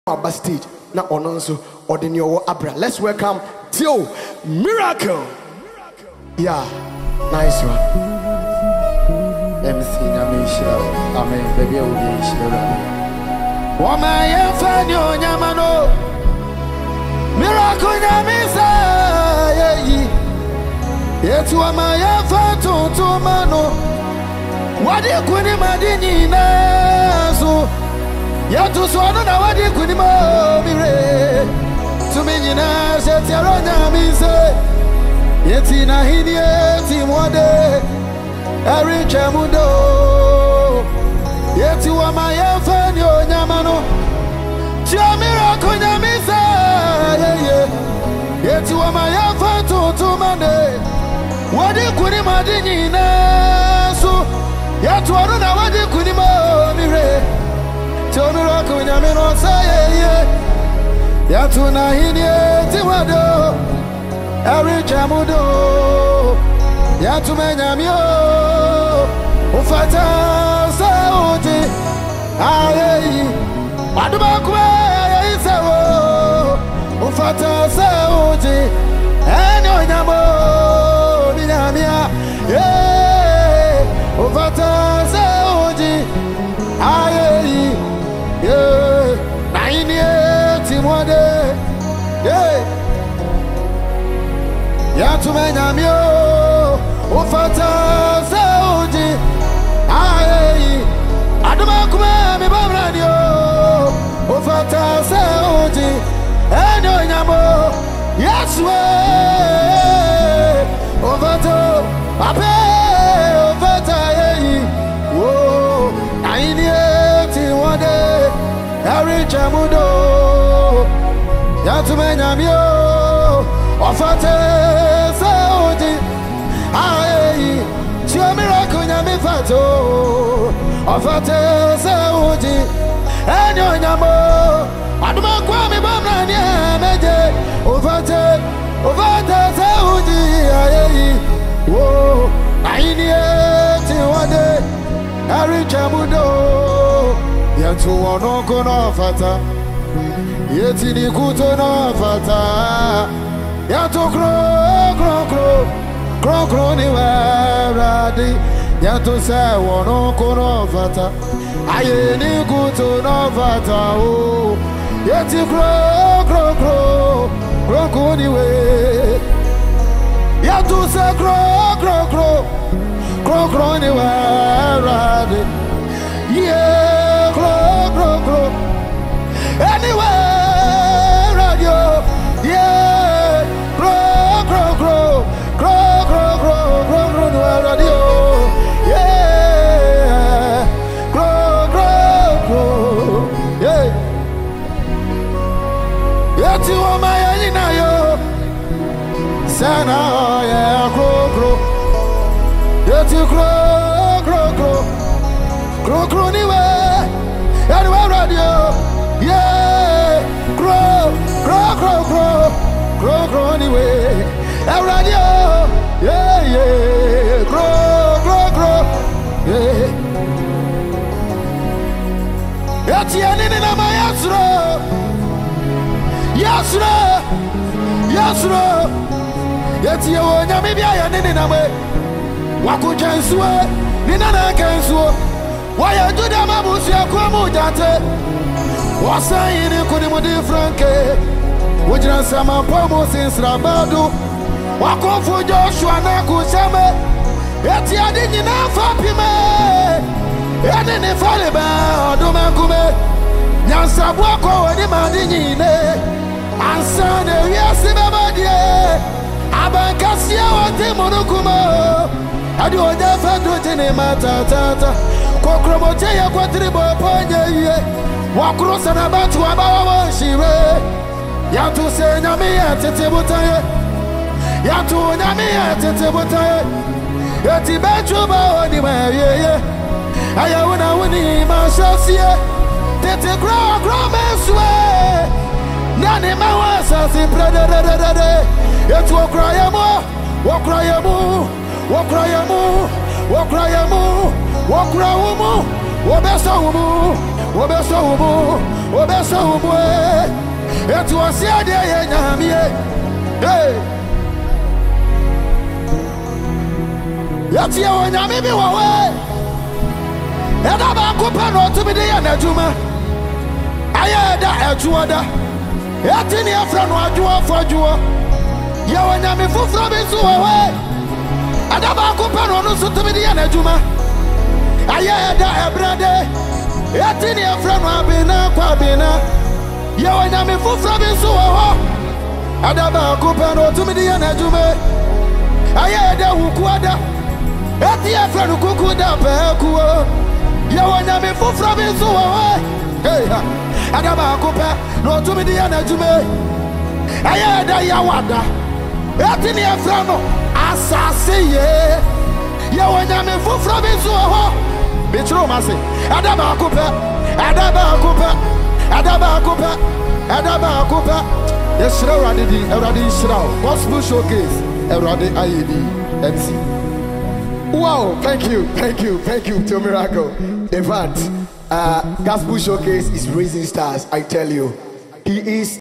Aba stage na ononso ordinary abra. Let's welcome Tio Miracle. Yeah, nice one. MC Nyamishira. Amen. Baby, I will be Shira. Wama yefanyo nyamano. Miracle nyamisa yeyi. Yetu wama yefanto tumano. Wadi kuni madini naso. Yetu swano na wadi kuni mire. Tuminyina seti aronya mise. Yeti na hini yeti mwade. Eri chemudo. Yeti wama yefeni onyamano. Tia miracle nyamisa. Yeti wama yefeni tutumane. Wadi kuni madini naso. Yetu waruna wadi kuni mire. Tia miracle nyamino saye. Yetu na hini yeti mwado. Eri chemudo. Yetu menyamio. Ufata sauti ayeyi Aduma kwe isawo Ufata sauti Enyo nyamo Minyamia Ufata sauti ayeyi Naini timwade Yatu menyamio Ufata sauti ayeyi Aduma kume mi babradio Ufata sauti Enyo nyamo Yeswe Ufato Ape Ufata ayeyi Wo Aini eti wade Eri chemudo Yatume nyamio Ufata sauti ayeyi Tia miracle nyami fato Ofate sauti Enyo nyamo Aduma kwa mi bamrani emeje Ofate sauti ayeyi Wo Aini eti wade Eri chemudo Yetu wanoko na fata Yeti ni kuto na fata Yetu kro ni weradi Yatu se wono kono fata Aye ni kuto no fata o Yeti kro ni we Yatu se kro ni weradi Yeah kro Anyway radio Yeah kro ni radio Yeah kro Yeah Yeti wama ya ina yo Sana yeah kro Yeti kro ni we Anyway radio Yeah kro ni we Radio Yeah kro Yeah Yeti anini na mayasro Yasro Yeti yo nyami bia ya nini na me Wakujansuwe Nina na kensuwe Waya juda mabusi ya kuamu jate Wasa ini kunimu difranke Ujina sama pomo sinsra badu Wakufu Joshua na kuseme Yeti adini na fapime Yadi ni falibe Odume kume Nyansabu wako wadi madini ne Ansane wiasi bebadie Abankasia wati munukumo Adi onye fendu jini matatata Kokromote ya kwa tribo ponye ye Wakurusa na batu wabawa washire Yatu se nyami ya tete butaye Yatu nyami ya tete butaye Yati betu bao ni meweye Aya wuni mashasiye Tete kro meswe Nani mawasa si prede Yetu wakra yamu Wakrawumu Wabesa wumu obeso ubu etu osia de ye nyamie hey yati o nyame bi wo we eda ba ko pa no to bi de ya na juma aye da ejuo da yati ni afra no ajuo fojuo ye wo nyame fufro bi so wo we eda ba ko pa no so to bi de ya na juma aye da ebrade yati ni afra no abina kwa bina ye wo nyame fufro bi so wo eda ba ko pa no to bi de ya na juma aye da wukuada eti afra kuku da pekuo ye wo nyame fufro bi so wo hey adaba kopa no to me dia na jume aye da ya wada eti ni afra no asase ye wo nyame fufro bi so wo bitro ma se adaba kopa yesra urade shira gospel showcase urade IED MC. Wow, thank you to Miracle. In fact, Gospel Showcase is raising stars, I tell you. He is